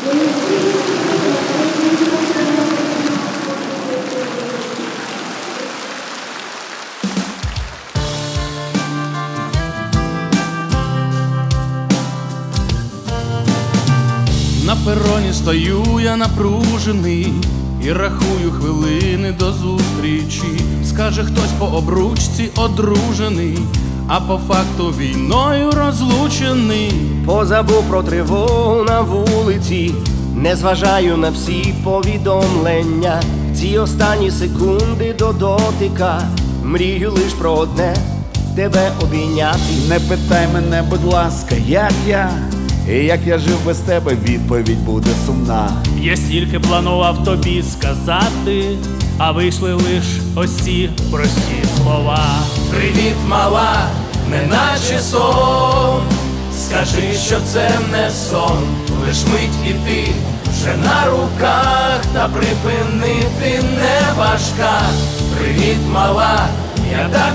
На пероні стою я напружений і рахую хвилини до зустрічі. Скаже хтось по обручці одружений, а по факту війною розлучений. Позабув про тривогу на вулиці, не зважаю на всі повідомлення. В ці останні секунди до дотика мрію лиш про одне — тебе обійняти. Не питай мене, будь ласка, як я, і як я жив без тебе, відповідь буде сумна. Я стільки планував тобі сказати, а вийшли лиш ось ці прості слова. Привіт, мала, неначе сон. Скажи, що це не сон, лиш мить і ти вже на руках, та припинити не важка. Привіт, мала, я так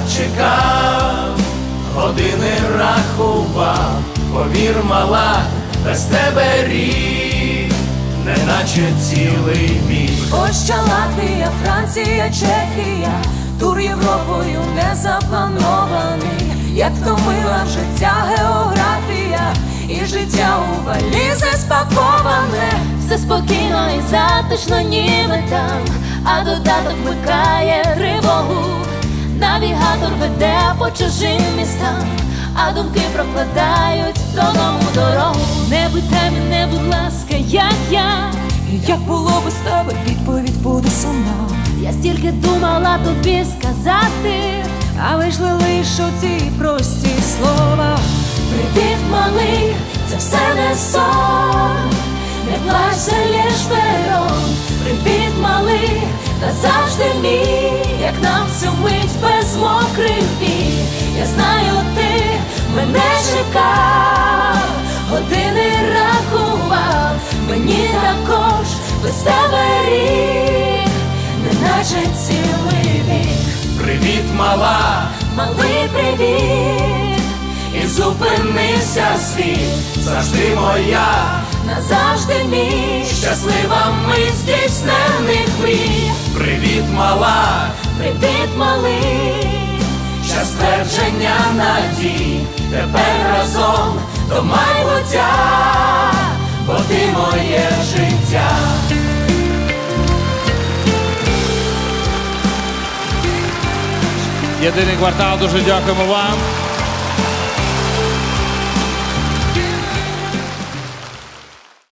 чекав, години рахував. Повір, мала, без тебе рік, неначе цілий вік. Польща, Латвія, Франція, Чехія, тур Європою не запланований. Як втомила вже ця географія, і життя у валізи спаковане. Все спокійно і затишно, ніби там, а додаток вмикає тривогу. Навігатор веде по чужим містам, а думки прокладають додому дорогу. Не питай мене, будь ласка, як я, І як було без тебе, відповідь буде сумна. я стільки думала тобі сказати, А вийшли лиш оці прості слова. привіт, малий, це все не сон, не плач, залєш перон. Привіт, малий, назавжди мій, як нам всю мить без мокрих вій. Я знаю, ти мене чекав, години рахував, мені також без тебе рік, неначе цілий вік. Привіт, мала, Малий, привіт, і зупинився світ. Завжди моя, назавжди мій, щаслива мить здійснених мрій. Привіт, мала, привіт, малий, час ствердження надій. Тепер разом до майбуття, бо ти моє життя. Єдиний квартал, дуже дякуємо вам.